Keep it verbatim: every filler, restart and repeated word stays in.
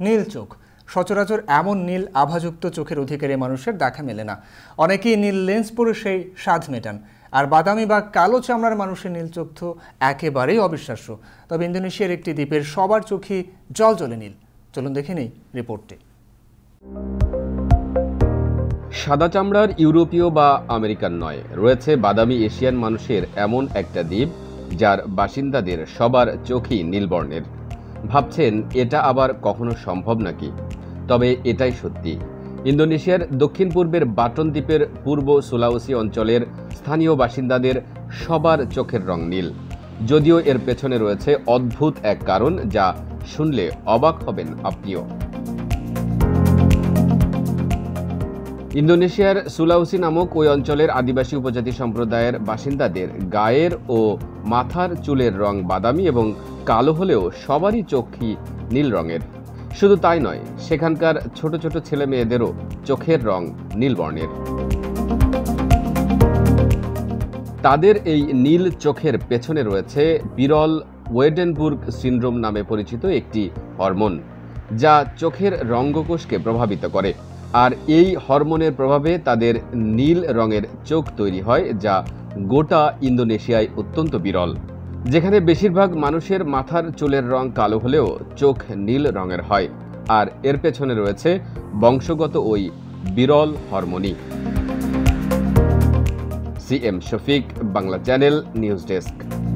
নীল চোখ। সচরাচর এমন নীল আভাযুক্ত চোখের অধিকারী মানুষের দেখা মেলে না। অনেকেই নীল লেন্স পরে সেই স্বাদ মেটান। আর বাদামি বা কালো চামড়ার মানুষের নীল চোখ তো একেবারেই অবিশ্বাস্য। তবে ইন্দোনেশিয়ার একটি দ্বীপের সবার চোখই জলজলে নীল। চলুন দেখে নেই রিপোর্টটি। সাদা চামড়ার ইউরোপীয় বা আমেরিকান নয়, রয়েছে বাদামি এশিয়ান মানুষের এমন একটা দ্বীপ যার বাসিন্দাদের সবার চোখই নীল বর্ণের। ভাবছেন এটা আবার কখনো সম্ভব নাকি? তবে এটাই সত্যি। ইন্দোনেশিয়ার দক্ষিণ পূর্বের বাটন দ্বীপের পূর্ব সুলাওসি অঞ্চলের স্থানীয় বাসিন্দাদের সবার চোখের রং নীল। যদিও এর পেছনে রয়েছে অদ্ভুত এক কারণ যা শুনলে অবাক হবেন আপনিও। ইন্দোনেশিয়ার সুলাওসি নামক ওই অঞ্চলের আদিবাসী উপজাতি সম্প্রদায়ের বাসিন্দাদের গায়ের ও মাথার চুলের রং বাদামি এবং কালো হলেও সবারই চোখই নীল রঙের। শুধু তাই নয়, সেখানকার ছোট ছোট ছেলে মেয়েদেরও চোখের রং নীল বর্ণের। তাদের এই নীল চোখের পেছনে রয়েছে বিরল ওয়েডেনবুর্গ সিনড্রোম নামে পরিচিত একটি হরমোন, যা চোখের রঙ্গকোষকে প্রভাবিত করে। আর এই হরমোনের প্রভাবে তাদের নীল রঙের চোখ তৈরি হয়, যা গোটা ইন্দোনেশিয়ায় অত্যন্ত বিরল। যেখানে বেশিরভাগ মানুষের মাথার চুলের রং কালো হলেও চোখ নীল রঙের হয়। আর এর পেছনে রয়েছে বংশগত ওই বিরল হরমোনই। C M Shafiq, Bangla channel, news desk.